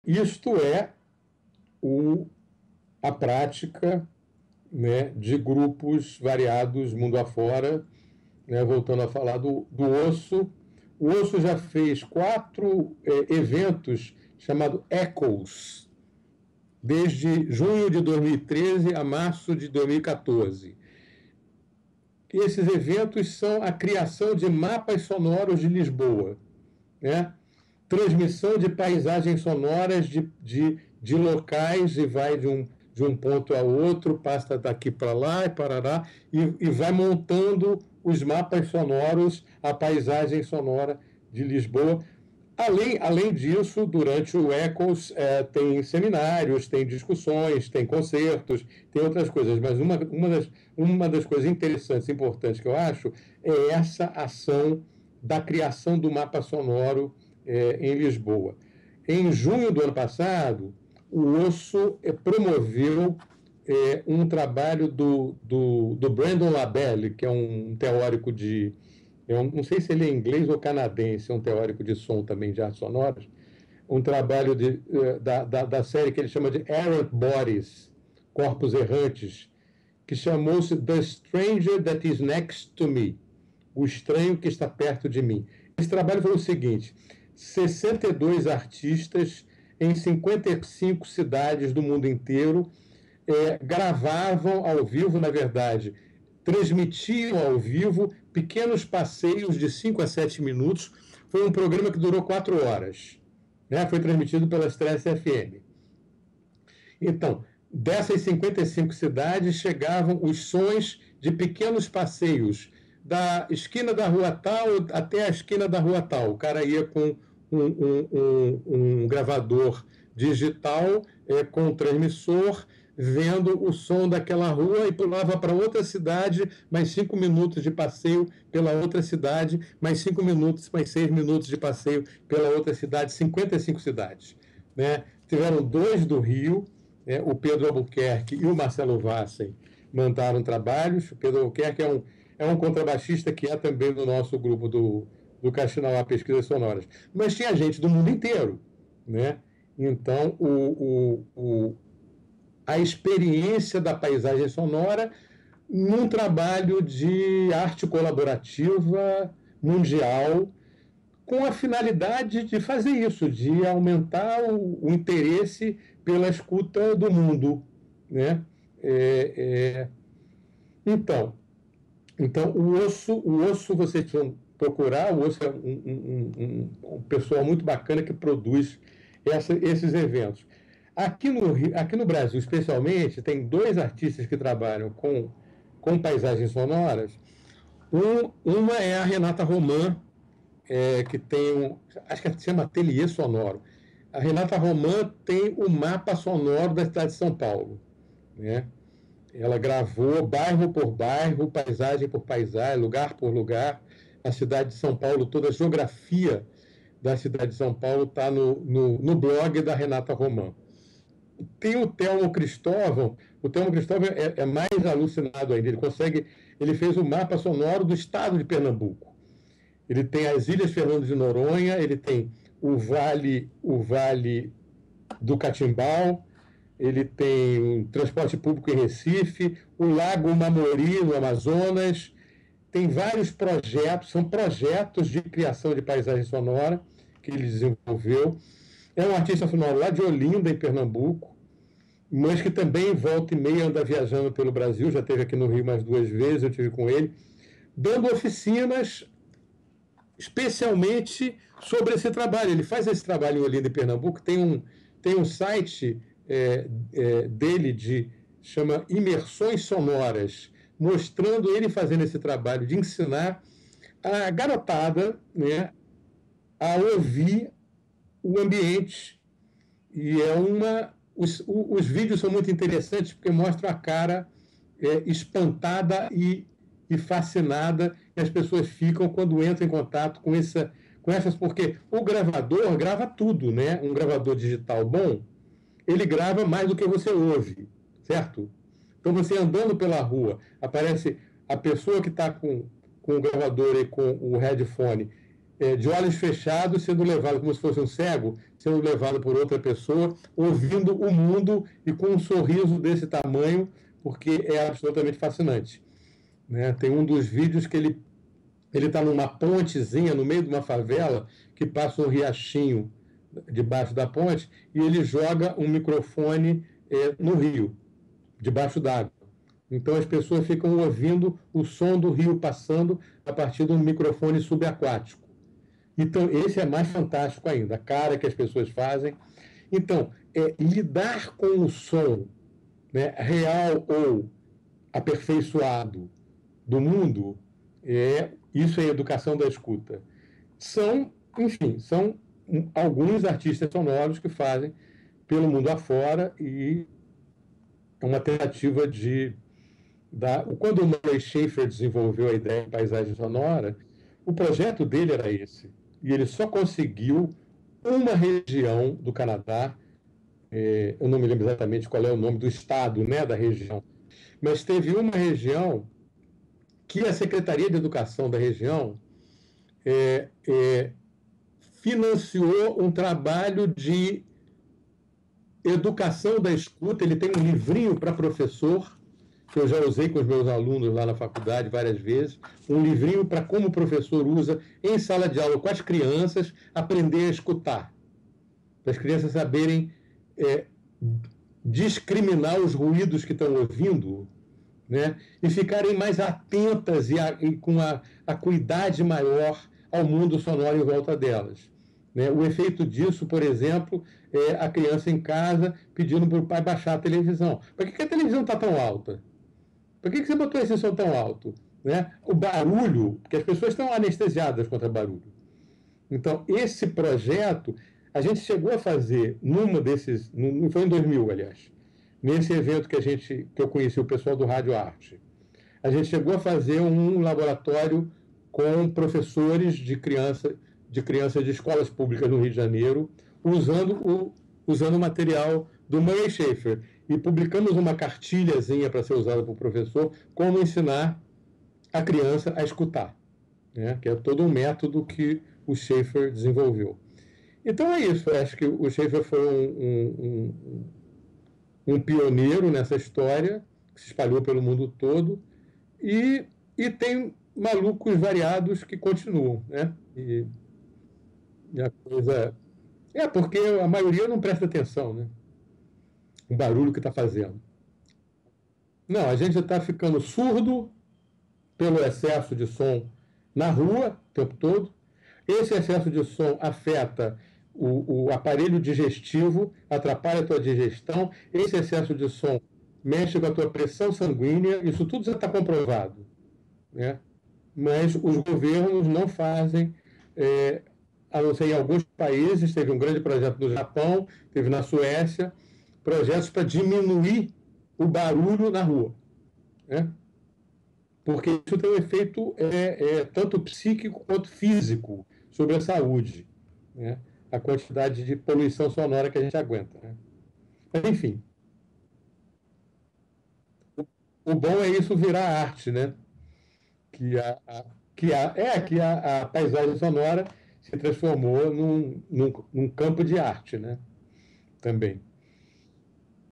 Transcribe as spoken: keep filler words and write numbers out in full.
isto é o, a prática, né, de grupos variados mundo afora, né, voltando a falar do, do Osso. O Osso já fez quatro é, eventos chamados Echoes, desde junho de dois mil e treze a março de dois mil e quatorze. E esses eventos são a criação de mapas sonoros de Lisboa, né? Transmissão de paisagens sonoras de, de, de locais, e vai de um, de um ponto a outro, passa daqui para lá e parará, e, e vai montando os mapas sonoros, a paisagem sonora de Lisboa. Além, além disso, durante o Echoes, é, tem seminários, tem discussões, tem concertos, tem outras coisas, mas uma, uma, das, uma das coisas interessantes, importantes que eu acho, é essa ação da criação do mapa sonoro é, em Lisboa. Em junho do ano passado, o Osso é, promoveu é, um trabalho do, do, do Brandon Labelle, que é um teórico de... Eu não sei se ele é inglês ou canadense, é um teórico de som também, de artes sonoras, um trabalho de, da, da, da série que ele chama de Errant Bodies, Corpos Errantes, que chamou-se The Stranger That Is Next to Me, O Estranho que Está Perto de Mim. Esse trabalho foi o seguinte: sessenta e dois artistas em cinquenta e cinco cidades do mundo inteiro é, gravavam ao vivo, na verdade, transmitiam ao vivo pequenos passeios de cinco a sete minutos. Foi um programa que durou quatro horas. Né? Foi transmitido pela Stress F M. Então, dessas cinquenta e cinco cidades, chegavam os sons de pequenos passeios, da esquina da rua tal até a esquina da rua tal. O cara ia com um, um, um, um gravador digital, é, com um transmissor, vendo o som daquela rua, e pulava para outra cidade, mais cinco minutos de passeio pela outra cidade, mais cinco minutos, mais seis minutos de passeio pela outra cidade, cinquenta e cinco cidades. Né? Tiveram dois do Rio, né? O Pedro Albuquerque e o Marcelo Vassen mandaram trabalhos. O Pedro Albuquerque é um, é um contrabaixista que é também do nosso grupo do, do Caxinauá Pesquisas Sonoras. Mas tinha gente do mundo inteiro. Né? Então, o, o, o a experiência da paisagem sonora num trabalho de arte colaborativa mundial, com a finalidade de fazer isso, de aumentar o, o interesse pela escuta do mundo. Né? É, é... Então, então, o Osso, o Osso, vocês vão procurar, o Osso é um, um, um, um pessoal muito bacana que produz essa, esses eventos. Aqui no, aqui no Brasil, especialmente, tem dois artistas que trabalham com, com paisagens sonoras. Um, uma é a Renata Roman, é, que tem um, acho que se chama Ateliê Sonoro. A Renata Roman tem o mapa sonoro da cidade de São Paulo. Né? Ela gravou bairro por bairro, paisagem por paisagem, lugar por lugar, a cidade de São Paulo, toda a geografia da cidade de São Paulo está no, no, no blog da Renata Roman. Tem o Telmo Cristóvão. O Telmo Cristóvão é, é mais alucinado ainda. Ele consegue, ele fez o mapa sonoro do estado de Pernambuco. Ele tem as Ilhas Fernando de Noronha, ele tem o Vale, o Vale do Catimbau, ele tem o transporte público em Recife, o Lago Mamori, no Amazonas. Tem vários projetos, são projetos de criação de paisagem sonora que ele desenvolveu. É um artista sonoro lá de Olinda, em Pernambuco, mas que também volta e meia anda viajando pelo Brasil, já esteve aqui no Rio mais duas vezes, eu estive com ele, dando oficinas especialmente sobre esse trabalho. Ele faz esse trabalho em Olinda e Pernambuco, tem um, tem um site é, é, dele, de, chama Imersões Sonoras, mostrando ele fazendo esse trabalho de ensinar a garotada, né, a ouvir o ambiente. E é uma... Os, os vídeos são muito interessantes porque mostram a cara é, espantada e, e fascinada que as pessoas ficam quando entram em contato com, essa, com essas... Porque o gravador grava tudo, né? Um gravador digital bom, ele grava mais do que você ouve, certo? Então, você andando pela rua, aparece a pessoa que está com, com o gravador e com o headphone é, de olhos fechados, sendo levado como se fosse um cego, sendo levado por outra pessoa, ouvindo o mundo e com um sorriso desse tamanho, porque é absolutamente fascinante. Né? Tem um dos vídeos que ele ele está numa pontezinha no meio de uma favela que passa um riachinho debaixo da ponte e ele joga um microfone é, no rio, debaixo d'água. Então as pessoas ficam ouvindo o som do rio passando a partir de um microfone subaquático. Então esse é mais fantástico ainda, a cara que as pessoas fazem. Então, é, lidar com o som, né, real ou aperfeiçoado do mundo, é, isso é educação da escuta. São, enfim, são alguns artistas sonoros que fazem pelo mundo afora e é uma tentativa de dar... Quando o Murray Schafer desenvolveu a ideia de paisagem sonora, o projeto dele era esse. E ele só conseguiu uma região do Canadá, é, eu não me lembro exatamente qual é o nome do estado, né, da região, mas teve uma região que a Secretaria de Educação da região é, é, financiou um trabalho de educação da escuta. Ele tem um livrinho para professor, que eu já usei com os meus alunos lá na faculdade várias vezes, um livrinho para como o professor usa em sala de aula com as crianças, aprender a escutar, para as crianças saberem é, discriminar os ruídos que estão ouvindo, né? E ficarem mais atentas e, a, e com a acuidade maior ao mundo sonoro em volta delas. Né? O efeito disso, por exemplo, é a criança em casa pedindo para o pai baixar a televisão. Por que, que a televisão está tão alta? Por que, que você botou esse som tão alto? Né? O barulho, porque as pessoas estão anestesiadas contra barulho. Então, esse projeto, a gente chegou a fazer numa desses, não foi em dois mil, aliás, nesse evento que, a gente, que eu conheci o pessoal do Rádio Arte, a gente chegou a fazer um laboratório com professores de criança, de crianças de escolas públicas no Rio de Janeiro, usando o, usando o material do Murray Schafer. E publicamos uma cartilhazinha para ser usada para o professor, como ensinar a criança a escutar, né? Que é todo um método que o Schafer desenvolveu. Então é isso, eu acho que o Schafer foi um, um, um, um pioneiro nessa história, que se espalhou pelo mundo todo, e, e tem malucos variados que continuam, né? E, e a coisa... É, porque a maioria não presta atenção, né? O barulho que está fazendo. Não, a gente está ficando surdo pelo excesso de som na rua o tempo todo. Esse excesso de som afeta o, o aparelho digestivo, atrapalha a tua digestão. Esse excesso de som mexe com a tua pressão sanguínea. Isso tudo já está comprovado, né? Mas os governos não fazem, é, a não ser em alguns países. Teve um grande projeto no Japão, teve na Suécia, projetos para diminuir o barulho na rua, né? Porque isso tem um efeito é, é, tanto psíquico quanto físico sobre a saúde, né? A quantidade de poluição sonora que a gente aguenta, né? Mas, enfim, o bom é isso virar arte, né? Que a, a, que a, é que a, a paisagem sonora se transformou num, num, num campo de arte, né? Também.